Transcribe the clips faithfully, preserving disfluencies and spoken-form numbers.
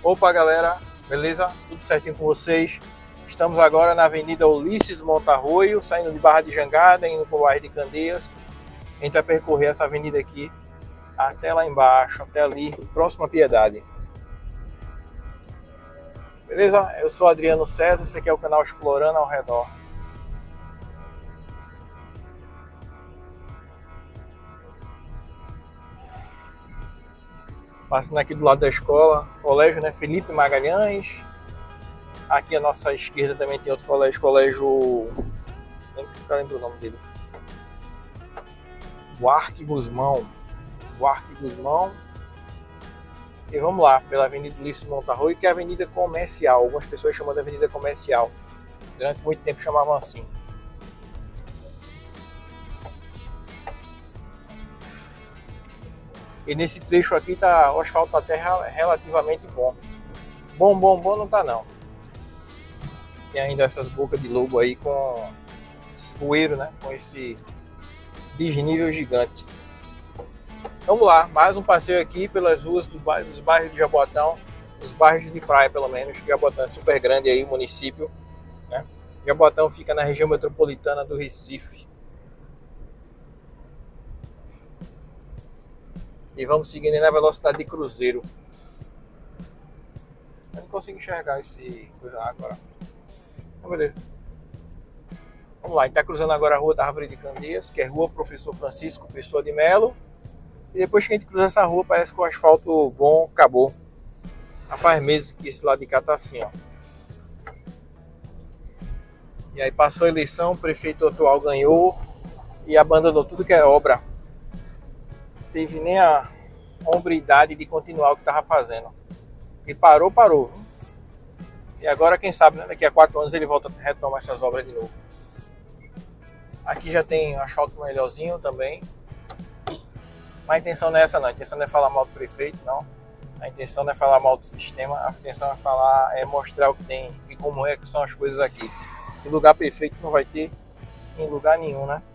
Opa galera, beleza? Tudo certinho com vocês? Estamos agora na Avenida Ulisses Montarroio, saindo de Barra de Jangada, indo para o bairro de Candeias. A gente vai percorrer essa avenida aqui até lá embaixo, até ali, próximo à Piedade. Beleza? Eu sou Adriano César, esse aqui é o canal Explorando ao Redor. Passando aqui do lado da escola, colégio, né, Felipe Magalhães. Aqui à nossa esquerda também tem outro colégio, colégio... não lembro o nome dele. Buarque Guzmão. Buarque Guzmão. E vamos lá, pela Avenida Ulisses Montarroio, que é a Avenida Comercial. Algumas pessoas chamam de Avenida Comercial. Durante muito tempo chamavam assim. E nesse trecho aqui tá, o asfalto tá até relativamente bom. Bom, bom, bom não tá não. Tem ainda essas bocas de lobo aí com esse poeiro, né? Com esse desnível gigante. Vamos lá, mais um passeio aqui pelas ruas dos bairros, dos bairros de Jaboatão, os bairros de praia pelo menos. Jaboatão é super grande aí, o município, né? Jaboatão fica na região metropolitana do Recife. E vamos seguindo na velocidade de cruzeiro. Eu não consigo enxergar esse coisa agora. Então, beleza. Vamos lá, a gente está cruzando agora a Rua da Árvore de Candeias, que é Rua Professor Francisco Pessoa de Melo. E depois que a gente cruza essa rua, parece que o asfalto bom acabou. Já faz meses que esse lado de cá tá assim, ó. E aí passou a eleição, o prefeito atual ganhou e abandonou tudo que é obra. Teve nem a hombridade de continuar o que estava fazendo. E parou, parou. Viu? E agora, quem sabe, né, daqui a quatro anos ele volta a retomar essas obras de novo. Aqui já tem asfalto melhorzinho também. Mas a intenção não é essa não, a intenção não é falar mal do prefeito, não. A intenção não é falar mal do sistema, a intenção é falar, é mostrar o que tem e como é que são as coisas aqui. E lugar perfeito não vai ter em lugar nenhum, né?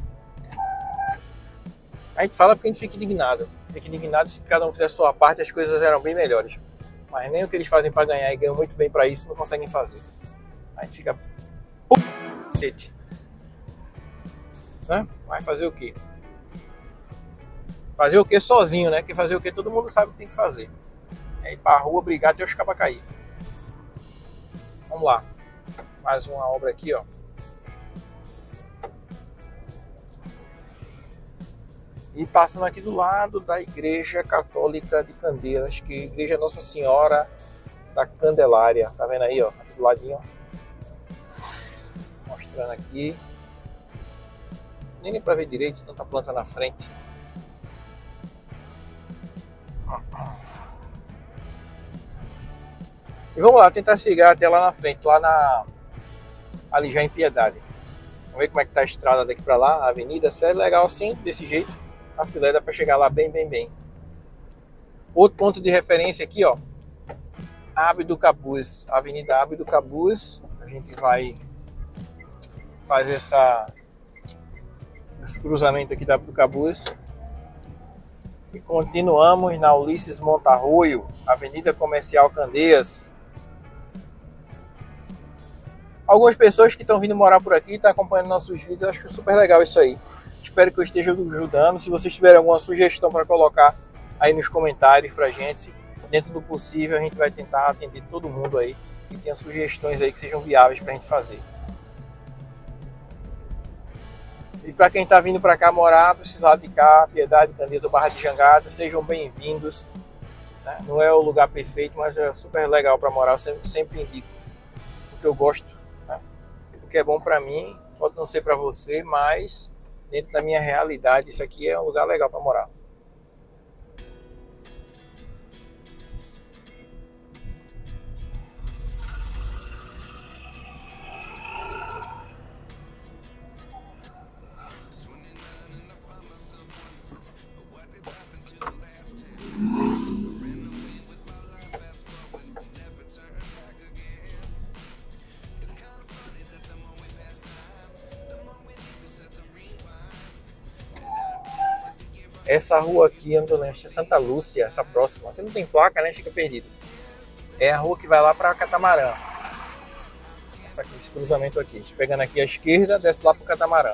A gente fala porque a gente fica indignado. Fica indignado se cada um fizer a sua parte, as coisas eram bem melhores. Mas nem o que eles fazem para ganhar e ganham muito bem para isso, não conseguem fazer. A gente fica... Né? Vai fazer o quê? Fazer o que sozinho, né? Que fazer o que todo mundo sabe o que tem que fazer. É ir pra rua brigar até os cabas cair. Vamos lá. Mais uma obra aqui, ó. E passando aqui do lado da Igreja Católica de Candeias, que é a Igreja Nossa Senhora da Candelária. Tá vendo aí, ó? Aqui do ladinho, ó. Mostrando aqui. Nem nem pra ver direito, tanta planta na frente. E vamos lá, tentar chegar até lá na frente, lá na... ali já em Piedade. Vamos ver como é que tá a estrada daqui pra lá, a avenida. Se é legal assim, desse jeito, a filé dá pra chegar lá bem, bem, bem. Outro ponto de referência aqui, ó. Abdo Cabuz, Avenida Abdo Cabuz. A gente vai fazer essa... esse cruzamento aqui da Abdo Cabuz. E continuamos na Ulisses Montarroio, Avenida Comercial Candeias. Algumas pessoas que estão vindo morar por aqui, estão acompanhando nossos vídeos, eu acho super legal isso aí. Espero que eu esteja ajudando. Se vocês tiverem alguma sugestão para colocar aí nos comentários pra gente, dentro do possível a gente vai tentar atender todo mundo aí que tenha sugestões aí que sejam viáveis pra gente fazer. E para quem está vindo para cá morar, precisar de cá, Piedade, Candeias ou Barra de Jangada, sejam bem-vindos. Né? Não é o lugar perfeito, mas é super legal para morar. Eu sempre, sempre indico o que eu gosto. Né? O que é bom para mim, pode não ser para você, mas dentro da minha realidade, isso aqui é um lugar legal para morar. Essa rua aqui, Andoleste, é Santa Lúcia, essa próxima. Aqui não tem placa, né? Fica perdido. é a rua que vai lá para Catamarã. Essa aqui, esse cruzamento aqui. Pegando aqui à esquerda, desce lá para o Catamarã.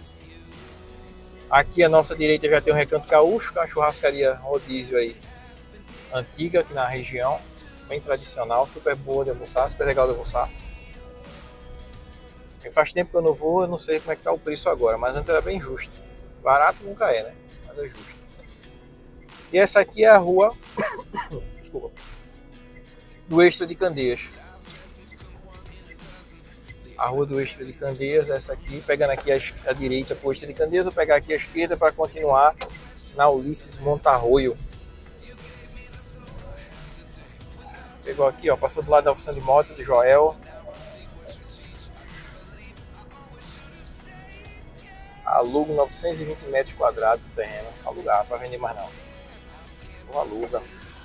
Aqui à nossa direita já tem o Recanto Gaúcho, que é uma churrascaria rodízio aí, antiga aqui na região, bem tradicional, super boa de almoçar, super legal de almoçar. E faz tempo que eu não vou, eu não sei como é que tá o preço agora, mas antes era bem justo. Barato nunca é, né? Mas é justo. E essa aqui é a rua desculpa, do Extra de Candeias. A rua do Extra de Candeias, essa aqui, pegando aqui a, a direita para o Extra de Candeias, vou pegar aqui a esquerda para continuar na Ulisses Montarroio. Pegou aqui, ó, passou do lado da oficina de moto de Joel. Alugo novecentos e vinte metros quadrados do terreno. Alugar, para vender mais não. Ou aluga.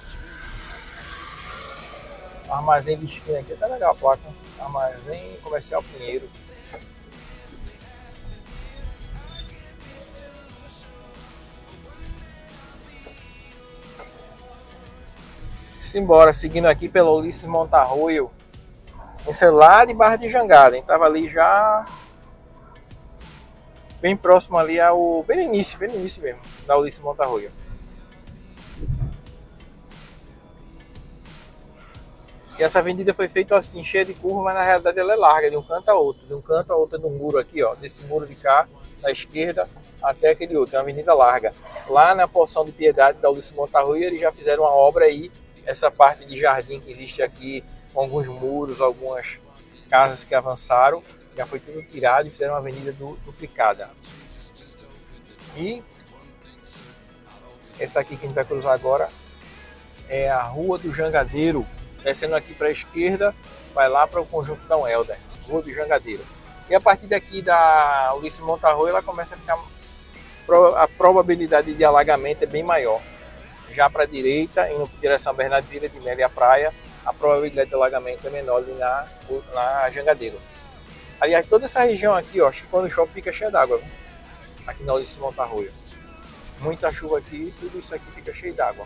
Armazém de esquina aqui, tá legal a placa. Armazém Comercial Pinheiro. Simbora, seguindo aqui pela Ulisses Montarroio. Esse é lá de Barra de Jangada, hein? Tava ali já bem próximo ali ao... Bem no início, bem no início mesmo, da Ulisses Montarroio. E essa avenida foi feita assim, cheia de curva, mas na realidade ela é larga, de um canto a outro. De um canto a outro do muro aqui, ó. Desse muro de cá, da esquerda, até aquele outro. É uma avenida larga. Lá na porção de Piedade da Ulisses Montarroio, eles já fizeram uma obra aí. Essa parte de jardim que existe aqui, com alguns muros, algumas casas que avançaram, já foi tudo tirado e fizeram uma avenida du duplicada. E essa aqui que a gente vai cruzar agora é a Rua do Jangadeiro. Descendo aqui para a esquerda, vai lá para o Conjunto Dom Helder, Rua do Jangadeiro. E a partir daqui da Ulisses Montarroio, ela começa a ficar... A probabilidade de alagamento é bem maior. Já para a direita, indo em direção a Bernardo Vieira de Mello e a praia, a probabilidade de alagamento é menor ali na, na Jangadeiro. Aliás, toda essa região aqui, ó, acho que quando chove fica cheia d'água. Aqui na Ulisses Montarroio. Muita chuva aqui, tudo isso aqui fica cheio d'água.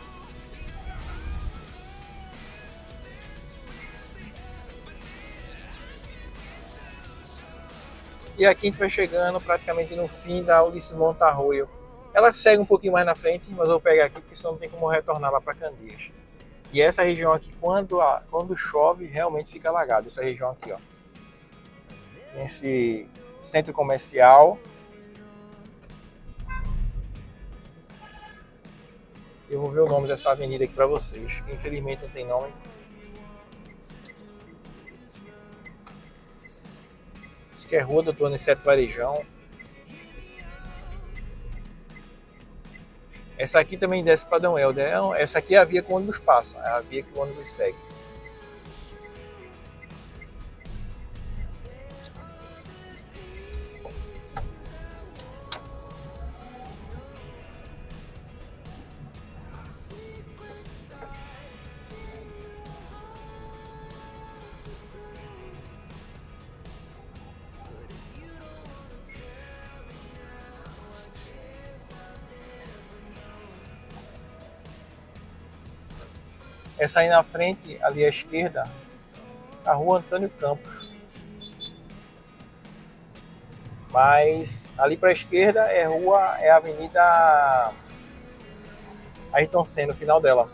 E aqui a gente vai chegando praticamente no fim da Ulisses Montarroio. Ela segue um pouquinho mais na frente, mas eu vou pegar aqui porque senão não tem como retornar lá para Candeias. E essa região aqui, quando, a, quando chove, realmente fica alagado. Essa região aqui, ó. Esse centro comercial. Eu vou ver o nome dessa avenida aqui para vocês. Infelizmente não tem nome. Que é Rua Doutor Aniceto Varejão. Essa aqui também desce para Dom Helder. Essa aqui é a via que o ônibus passa, é a via que o ônibus segue. Essa aí na frente, ali à esquerda, a Rua Antônio Campos. Mas ali para a esquerda é rua, é a Avenida Ayrton Senna, no final dela.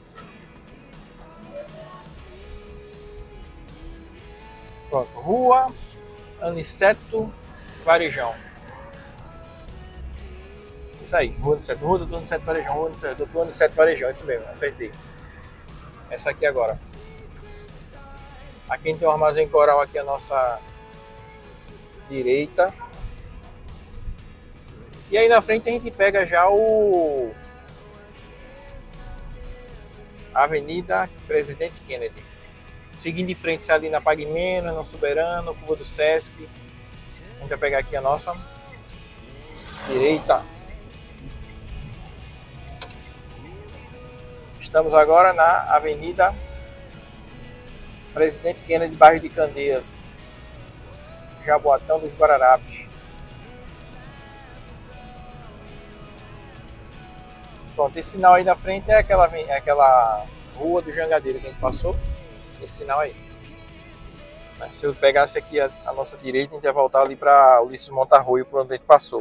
Pronto, Rua Aniceto Varejão. Isso aí, Rua Aniceto, Rua Doutor Aniceto Varejão, Rua Doutor Aniceto Varejão, isso mesmo, acertei. Essa aqui agora. Aqui a gente tem um armazém coral aqui à nossa direita. E aí na frente a gente pega já o a Avenida Presidente Kennedy. Seguindo de frente ali na Pague Menos, no Soberano, Curva do Sesc. A gente vai pegar aqui a nossa direita. Estamos agora na Avenida Presidente Kennedy, bairro de Candeias, Jaboatão dos Guararapes. Pronto, esse sinal aí na frente é aquela, é aquela Rua do Jangadeiro, que a gente passou, esse sinal aí. Se eu pegasse aqui a, a nossa direita, a gente ia voltar ali para Ulisses Montarroio, por onde a gente passou.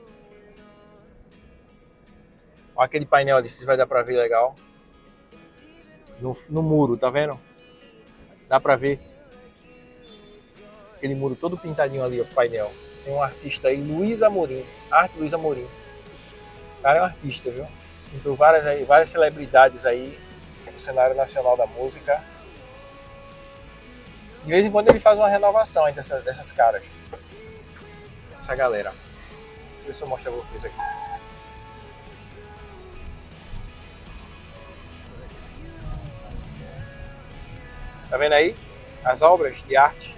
Olha aquele painel ali, se vai dar para ver legal. No, no muro, tá vendo? Dá para ver. Aquele muro todo pintadinho ali, o painel. Tem um artista aí, Luiz Amorim. Arte Luiz Amorim. O cara é um artista, viu? Pintou várias, aí, várias celebridades aí no cenário nacional da música. De vez em quando ele faz uma renovação aí dessas, dessas caras. Essa galera. Deixa eu ver se eu mostro a vocês aqui. Tá vendo aí? As obras de arte.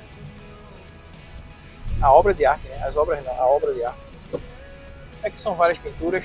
A obra de arte, né? As obras não, a obra de arte. Aqui são várias pinturas.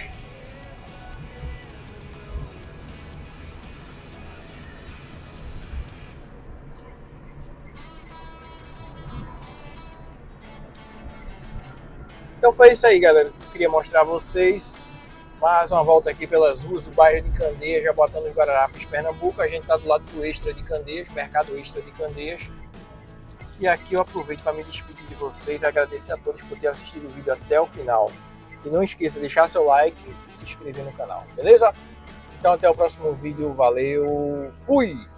Então foi isso aí, galera. Eu queria mostrar a vocês. Mais uma volta aqui pelas ruas do bairro de Candeias, Jaboatão dos Guararapes, Pernambuco. A gente está do lado do Extra de Candeias, Mercado Extra de Candeias. E aqui eu aproveito para me despedir de vocês e agradecer a todos por terem assistido o vídeo até o final. E não esqueça de deixar seu like e se inscrever no canal, beleza? Então até o próximo vídeo. Valeu, fui!